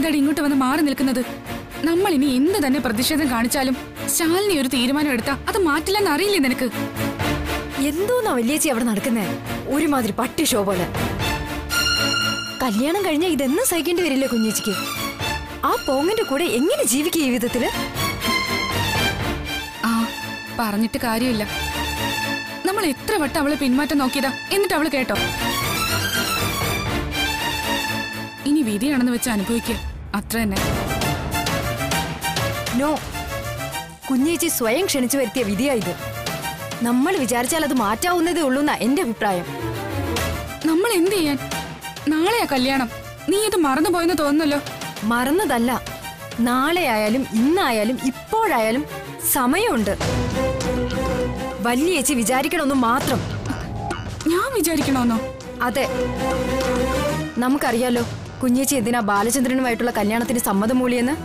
എന്താടി ഇങ്ങോട്ട് വന്ന് മാറി നിൽക്കുന്നത്? നമ്മൾ ഇനി എന്ത് തന്നെ പ്രതിഷേധം കാണിച്ചാലും ശാലിനി ഒരു തീരുമാനം എടുത്താ അത് മാറ്റില്ലെന്ന് അറിയില്ലേ നിനക്ക്? എന്തോന്നാ വല്യേച്ചി അവിടെ നടക്കുന്നേ? ഒരുമാതിരി പട്ടി ഷോ പോലെ. കല്യാണം കഴിഞ്ഞ ഇതെന്നും സഹിക്കേണ്ടി വരില്ലേ കുഞ്ഞേച്ചിക്ക്? ആ പോങ്ങന്റെ കൂടെ എങ്ങനെ ജീവിക്കുക ഈ വിധത്തില്? ആ പറഞ്ഞിട്ട് കാര്യമില്ല. നമ്മൾ എത്ര വട്ടം അവളെ പിന്മാറ്റം നോക്കിയതാ, എന്നിട്ട് അവള് കേട്ടോ? ഇനി വിധിയാണെന്ന് വെച്ച് അനുഭവിക്കുക, അത്ര തന്നെ. നോ, കുഞ്ഞേച്ചി സ്വയം ക്ഷണിച്ചു വരുത്തിയ വിധിയായത്. നമ്മൾ വിചാരിച്ചാൽ അത് മാറ്റാവുന്നതേ ഉള്ളൂന്നാ എന്റെ അഭിപ്രായം. നമ്മൾ എന്ത് ചെയ്യാൻ? നാളെയാ കല്യാണം. നീ ഇത് മറന്നുപോയെന്ന് തോന്നുന്നല്ലോ. മറന്നതല്ല, നാളെ ആയാലും ഇന്നായാലും ഇപ്പോഴായാലും സമയമുണ്ട്. വല്യേച്ചി വിചാരിക്കണമെന്ന് മാത്രം. ഞാൻ വിചാരിക്കണമെന്നോ? അതെ, നമുക്കറിയാലോ കുഞ്ഞേച്ചി എന്തിനാ ബാലചന്ദ്രനുമായിട്ടുള്ള കല്യാണത്തിന് സമ്മതം മൂളിയെന്ന്.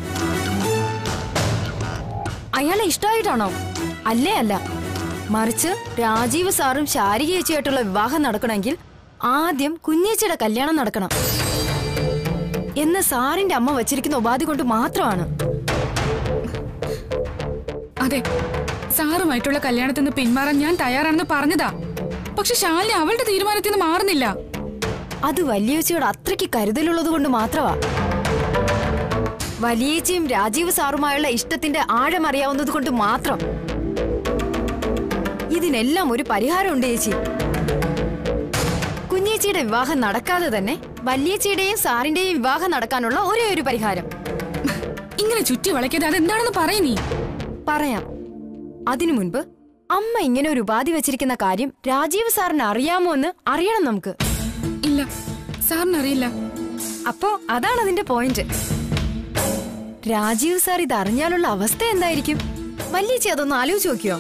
അയാളെ ഇഷ്ടമായിട്ടാണോ? അല്ലേ അല്ല, മറിച്ച് രാജീവ് സാറും ശാരിക ചേച്ചിയായിട്ടുള്ള വിവാഹം നടക്കണമെങ്കിൽ ആദ്യം കുഞ്ഞേച്ചിയുടെ കല്യാണം നടക്കണം എന്ന് സാറിന്റെ അമ്മ വച്ചിരിക്കുന്ന ഉപാധി കൊണ്ട് മാത്രമാണ്. അതെ, സാറുമായിട്ടുള്ള കല്യാണത്തിൽ നിന്ന് പിന്മാറാൻ ഞാൻ തയ്യാറാണെന്ന് പറഞ്ഞതാ. പക്ഷെ ശാലിനി അവളുടെ തീരുമാനത്തിൽ നിന്ന് മാറുന്നില്ല. അത് വല്യേച്ചിയോട് അത്രയ്ക്ക് കരുതലുള്ളത് കൊണ്ട് മാത്രമാ. വലിയേച്ചിയും രാജീവ് സാറുമായുള്ള ഇഷ്ടത്തിന്റെ ആഴം അറിയാവുന്നത് കൊണ്ട് മാത്രം. ഇതിനെല്ലാം ഒരു പരിഹാരമുണ്ട് ചേച്ചി. കുഞ്ഞേച്ചിയുടെ വിവാഹം നടക്കാതെ തന്നെ വല്യേച്ചിയുടെയും സാറിന്റെയും വിവാഹം നടക്കാനുള്ള ഒരേ ഒരു പരിഹാരം. ഇങ്ങനെ ചുറ്റി വളയ്ക്കാതെ അതെന്താണെന്ന് പറയ നീ. പറയാം. അതിനു മുൻപ് അമ്മ ഇങ്ങനെ ഒരു ഉപാധി വെച്ചിരിക്കുന്ന കാര്യം രാജീവ് സാറിന് അറിയാമോ എന്ന് അറിയണം നമുക്ക്. ഇല്ല, സാറിനറിയില്ല. അപ്പോ അതാണ് അതിന്റെ പോയിന്റ്. രാജീവ് സാർ ഇത് അറിഞ്ഞാലുള്ള അവസ്ഥ എന്തായിരിക്കും? വല്യേച്ചി അതൊന്ന് ആലോചിച്ച് നോക്കിയോ?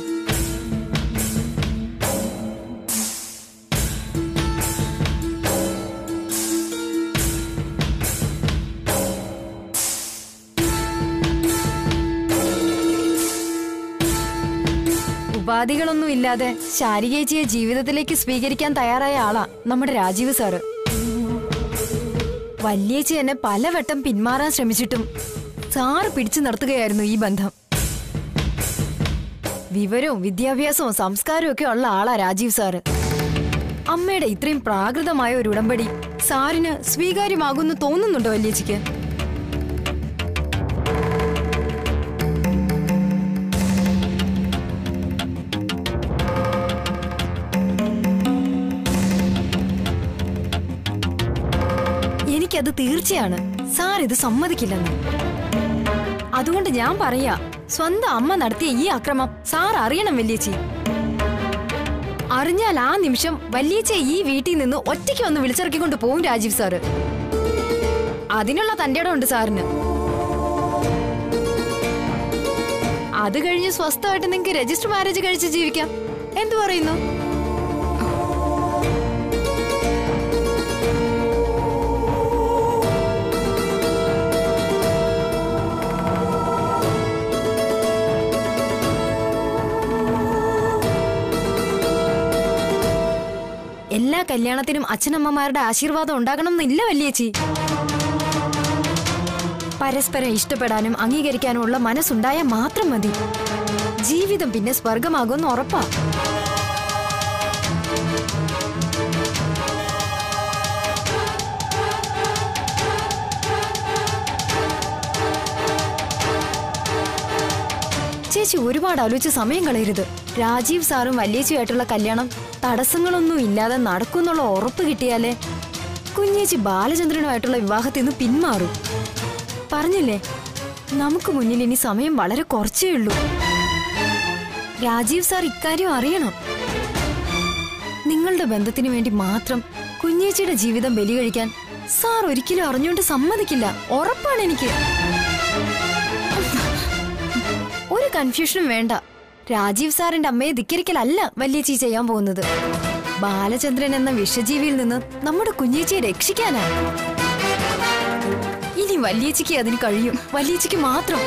ഉപാധികളൊന്നും ഇല്ലാതെ ശാരികേച്ചിയെ ജീവിതത്തിലേക്ക് സ്വീകരിക്കാൻ തയ്യാറായ ആളാ നമ്മുടെ രാജീവ് സാറ്. വല്യേച്ചി എന്നെ പലവട്ടം പിന്മാറാൻ ശ്രമിച്ചിട്ടും സാറ് പിടിച്ചു നിർത്തുകയായിരുന്നു ഈ ബന്ധം. വിവരവും വിദ്യാഭ്യാസവും സംസ്കാരവും ഒക്കെ ഉള്ള ആളാ രാജീവ് സാറ്. അമ്മയുടെ ഇത്രയും പ്രാകൃതമായ ഒരു ഉടമ്പടി സാറിന് സ്വീകാര്യമാകുന്നു തോന്നുന്നുണ്ടോ വല്യേച്ചിക്ക്? എനിക്കത് തീർച്ചയാണ്, സാർ ഇത് സമ്മതിക്കില്ലെന്ന്. അതുകൊണ്ട് ഞാൻ പറയാ, സ്വന്തം അമ്മ നടത്തിയ ഈ അക്രമം സാർ അറിയണം വല്യേച്ചി. അറിഞ്ഞാൽ ആ നിമിഷം വല്യേച്ചിയെ ഈ വീട്ടിൽ നിന്ന് ഒറ്റയ്ക്ക് വന്ന് വിളിച്ചിറക്കിക്കൊണ്ട് പോവും രാജീവ് സാറ്. അതിനുള്ള തന്റെ ഇടം ഉണ്ട് സാറിന്. അത് കഴിഞ്ഞ് സ്വസ്ഥമായിട്ട് നിങ്ങൾക്ക് രജിസ്റ്റർ മാരേജ് കഴിച്ച് ജീവിക്കാം. എന്തു പറയുന്നു? എല്ലാ കല്യാണത്തിനും അച്ഛനമ്മമാരുടെ ആശീർവാദം ഉണ്ടാകണം എന്നില്ല വല്യേച്ചി. പരസ്പരം ഇഷ്ടപ്പെടാനും അംഗീകരിക്കാനും ഉള്ള മനസ്സുണ്ടായാൽ മാത്രം മതി. ജീവിതം പിന്നെ സ്വർഗമാകുമെന്ന് ഉറപ്പാ. ചേച്ചി ഒരുപാട് ആലോചിച്ച് സമയം കളയരുത്. രാജീവ് സാറും വല്യേച്ചിയുമായിട്ടുള്ള കല്യാണം തടസ്സങ്ങളൊന്നും ഇല്ലാതെ നടക്കുന്നുള്ള ഉറപ്പ് കിട്ടിയാലേ കുഞ്ഞേച്ചി ബാലചന്ദ്രനുമായിട്ടുള്ള വിവാഹത്തിൽ നിന്ന് പിന്മാറും. പറഞ്ഞില്ലേ, നമുക്ക് മുന്നിൽ ഇനി സമയം വളരെ കുറച്ചേ ഉള്ളൂ. രാജീവ് സാർ ഇക്കാര്യം അറിയണം. നിങ്ങളുടെ ബന്ധത്തിന് വേണ്ടി മാത്രം കുഞ്ഞേച്ചിയുടെ ജീവിതം ബലി കഴിക്കാൻ സാർ ഒരിക്കലും അറിഞ്ഞുകൊണ്ട് സമ്മതിക്കില്ല. ഉറപ്പാണ് എനിക്ക്. ഒരു കൺഫ്യൂഷനും വേണ്ട. രാജീവ് സാറിന്റെ അമ്മയെ ധിക്കരിക്കലല്ല വല്യേച്ചി ചെയ്യാൻ പോകുന്നത്. ബാലചന്ദ്രൻ എന്ന വിഷജീവിയിൽ നിന്ന് നമ്മുടെ കുഞ്ഞേച്ചിയെ രക്ഷിക്കാനാണ്. ഇനി വല്യേച്ചിക്ക് അതിന് കഴിയും. വല്യേച്ചിക്ക് മാത്രം.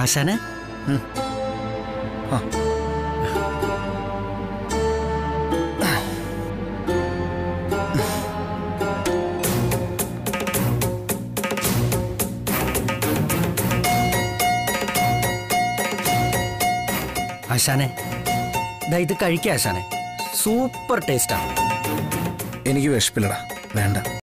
ആശാനെ ആശാനെ ഇത് കഴിക്കുക ആശാനെ. സൂപ്പർ ടേസ്റ്റാണ്. എനിക്ക് വിശപ്പില്ലടാ, വേണ്ട.